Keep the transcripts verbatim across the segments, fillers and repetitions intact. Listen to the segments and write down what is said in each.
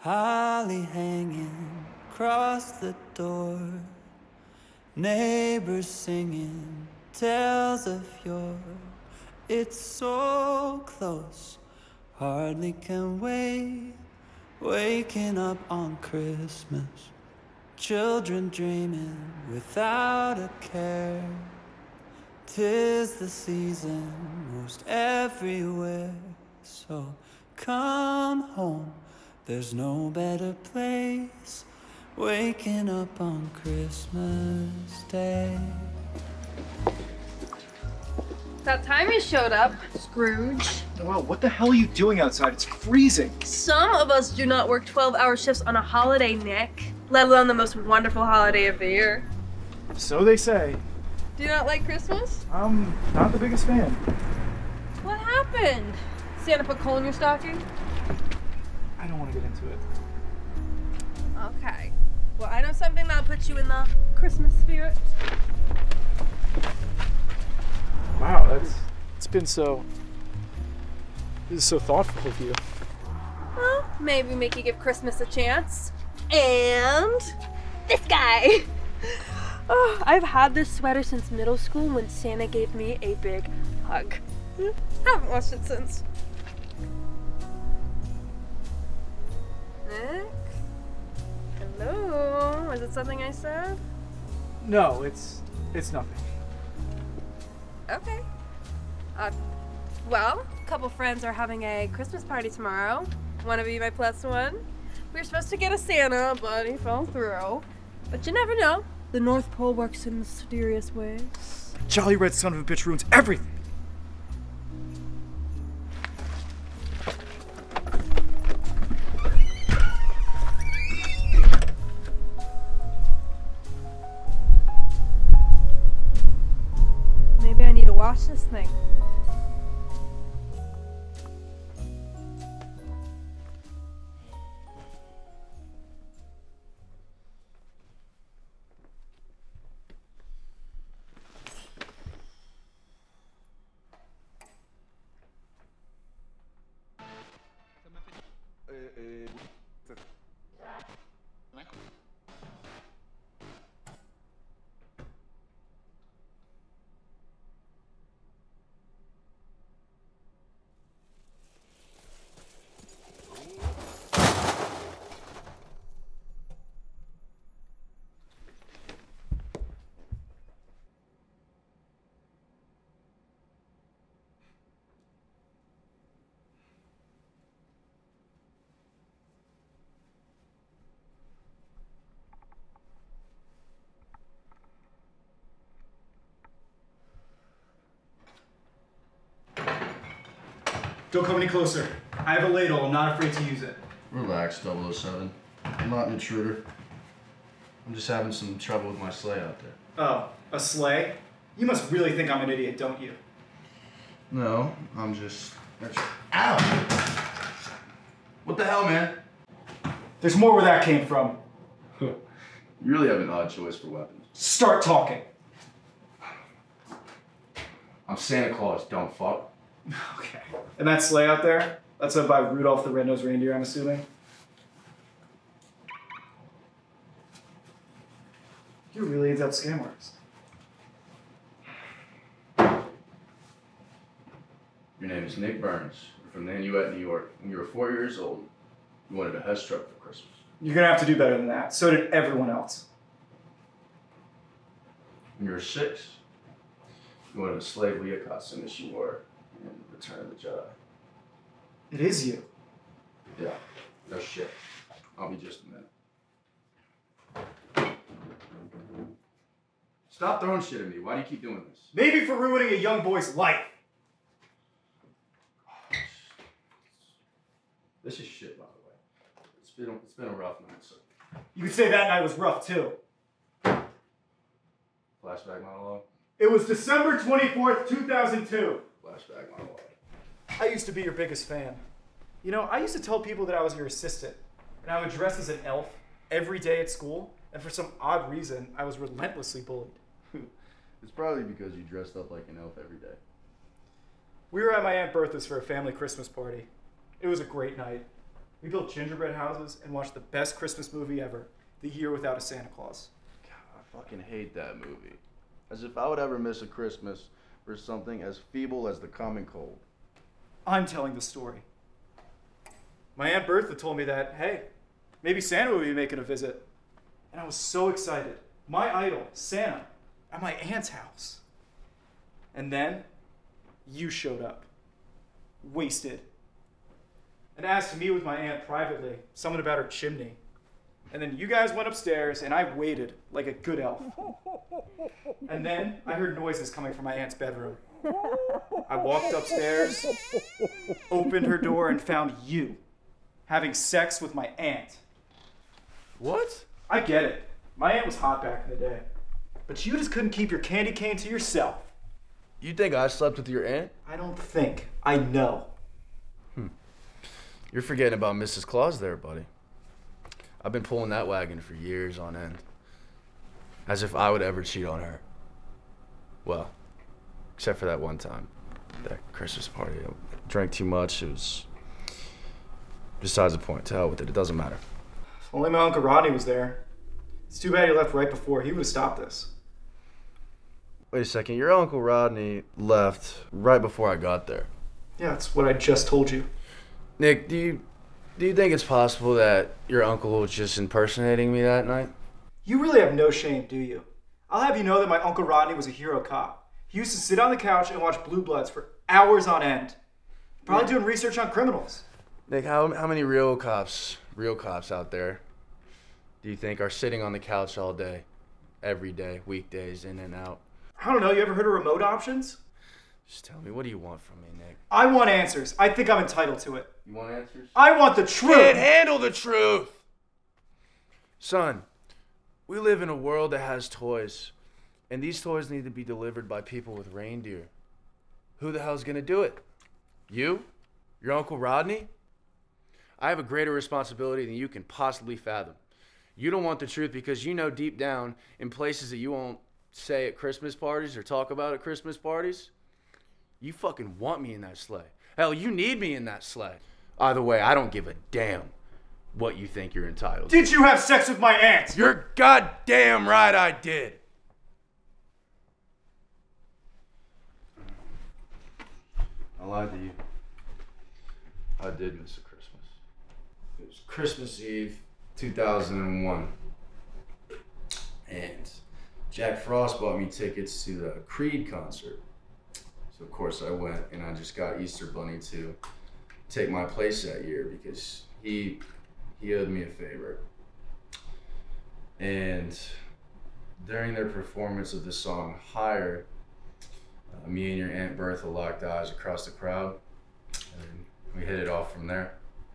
Holly hanging across the door, neighbors singing tales of yore. It's so close, hardly can wait. Waking up on Christmas, children dreaming without a care. 'Tis the season most everywhere, so come home. There's no better place, waking up on Christmas Day. That time you showed up, Scrooge. Noelle, what the hell are you doing outside? It's freezing. Some of us do not work twelve hour shifts on a holiday, Nick, let alone the most wonderful holiday of the year. So they say. Do you not like Christmas? I'm not the biggest fan. What happened? Santa put coal in your stocking? I don't want to get into it. Okay. Well, I know something that'll put you in the Christmas spirit. Wow, that's it's been so this is so thoughtful of you. Well, maybe make you give Christmas a chance. And this guy. Oh, I've had this sweater since middle school when Santa gave me a big hug. Haven't washed it since. Nick? Hello? Was it something I said? No, it's it's nothing. Okay. Uh, well, a couple friends are having a Christmas party tomorrow. Wanna be my plus one? We were supposed to get a Santa, but he fell through. But you never know. The North Pole works in mysterious ways. Jolly red son of a bitch ruins everything. Maybe I need to wash this thing. Don't come any closer. I have a ladle. I'm not afraid to use it. Relax, double oh seven. I'm not an intruder. I'm just having some trouble with my sleigh out there. Oh, a sleigh? You must really think I'm an idiot, don't you? No, I'm just... Ow! What the hell, man? There's more where that came from. You really have an odd choice for weapons. Start talking. I'm Santa Claus, dumb fuck. Okay. And that sleigh out there? That's up by Rudolph the Red-Nosed Reindeer, I'm assuming? You're really into scam artist. Your name is Nick Burns. You're from the Nanuet, New York. When you were four years old, you wanted a Hess truck for Christmas. You're gonna have to do better than that. So did everyone else. When you were six, you wanted a slave Leah costume that you wore in Return of the Jedi. It is you. Yeah, no shit. I'll be just a minute. Stop throwing shit at me. Why do you keep doing this? Maybe for ruining a young boy's life. This is shit, by the way. It's been a, it's been a rough night, so. You could say that night was rough, too. Flashback monologue? It was December twenty-fourth, two thousand two. Flashback monologue. I used to be your biggest fan. You know, I used to tell people that I was your assistant, and I would dress as an elf every day at school, and for some odd reason, I was relentlessly bullied. It's probably because you dressed up like an elf every day. We were at my Aunt Bertha's for a family Christmas party. It was a great night. We built gingerbread houses and watched the best Christmas movie ever, The Year Without a Santa Claus. God, I fucking hate that movie. As if I would ever miss a Christmas for something as feeble as the common cold. I'm telling the story. My Aunt Bertha told me that, hey, maybe Santa would be making a visit. And I was so excited. My idol, Santa, at my aunt's house. And then, you showed up. Wasted. And asked to meet with my aunt privately, something about her chimney. And then you guys went upstairs, and I waited like a good elf. And then I heard noises coming from my aunt's bedroom. I walked upstairs, opened her door, and found you having sex with my aunt. What? I get it. My aunt was hot back in the day. But you just couldn't keep your candy cane to yourself. You think I slept with your aunt? I don't think. I know. Hmm. You're forgetting about Missus Claus there, buddy. I've been pulling that wagon for years on end. As if I would ever cheat on her. Well, except for that one time. That Christmas party. I drank too much. It was... Besides the point. To hell with it. It doesn't matter. If only my Uncle Rodney was there. It's too bad he left right before. He would have stopped this. Wait a second. Your Uncle Rodney left right before I got there. Yeah, that's what I just told you. Nick, do you... Do you think it's possible that your uncle was just impersonating me that night? You really have no shame, do you? I'll have you know that my Uncle Rodney was a hero cop. He used to sit on the couch and watch Blue Bloods for hours on end. Probably doing research on criminals. Nick, how, how many real cops, real cops out there do you think are sitting on the couch all day, every day, weekdays, in and out? I don't know, you ever heard of remote options? Just tell me, what do you want from me, Nick? I want answers. I think I'm entitled to it. You want answers? I want the truth! Can't handle the truth! Son, we live in a world that has toys, and these toys need to be delivered by people with reindeer. Who the hell's gonna do it? You? Your Uncle Rodney? I have a greater responsibility than you can possibly fathom. You don't want the truth because you know deep down, in places that you won't say at Christmas parties or talk about at Christmas parties, you fucking want me in that sleigh. Hell, you need me in that sleigh. Either way, I don't give a damn what you think you're entitled to. Did you have sex with my aunt? You're goddamn right I did. I lied to you. I did miss a Christmas. It was Christmas Eve, two thousand one. And Jack Frost bought me tickets to the Creed concert. So of course I went, and I just got Easter Bunny to take my place that year because he he owed me a favor. And during their performance of the song Higher, uh, me and your Aunt Bertha locked eyes across the crowd, and we hit it off from there.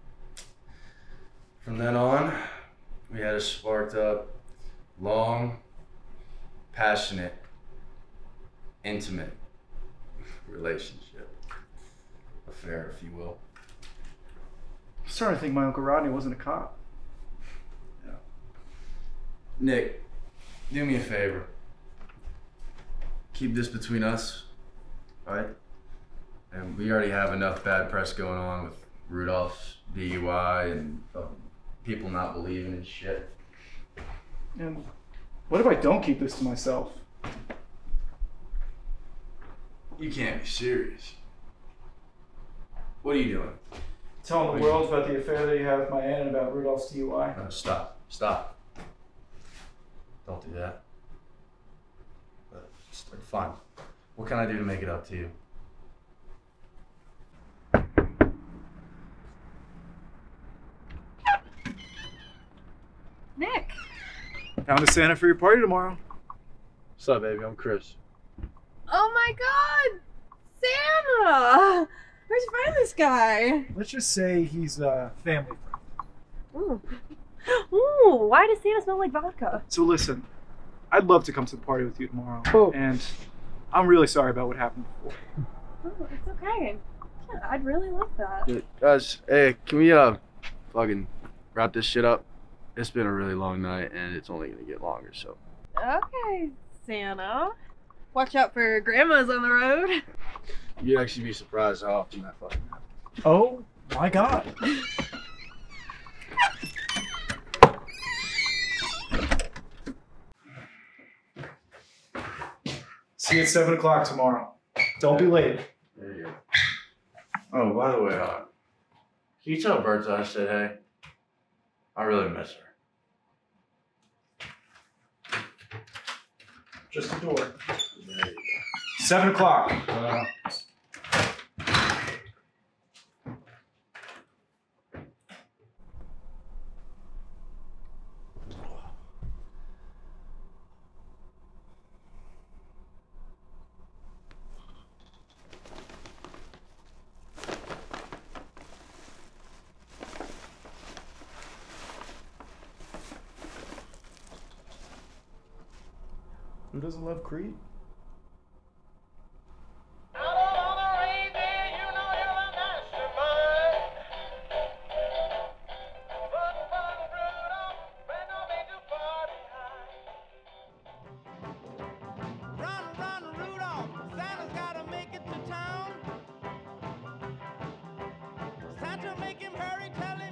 From then on, we had a sparked up, long, passionate, intimate relationship. Affair, if you will. I'm starting to think my Uncle Rodney wasn't a cop. Yeah. Nick, do me a favor. Keep this between us, right? And we already have enough bad press going on with Rudolph's D U I and uh, people not believing in shit. And what if I don't keep this to myself? You can't be serious. What are you doing? Telling the world about the affair that you had with my aunt and about Rudolph's D U I. No, stop. Stop. Don't do that. But, fine. What can I do to make it up to you? Nick! Found a Santa for your party tomorrow. What's up, baby? I'm Chris. Oh my god! Santa! Where'd you find this guy? Let's just say he's a family friend. Ooh. Ooh, why does Santa smell like vodka? So listen, I'd love to come to the party with you tomorrow. Oh. And I'm really sorry about what happened before. Oh, it's okay. Yeah, I'd really like that. Yeah, guys, hey, can we uh fucking wrap this shit up? It's been a really long night and it's only gonna get longer, so. Okay, Santa. Watch out for grandmas on the road. You'd actually be surprised how often that fucking happens. Oh my god. See you at seven o'clock tomorrow. Don't be late. There you go. Oh, by the way, uh, can you tell Bertha I said hey? I really miss her. Just the door. There you go. Seven o'clock. Uh, Who doesn't love Creed? Santa, make him hurry, tell him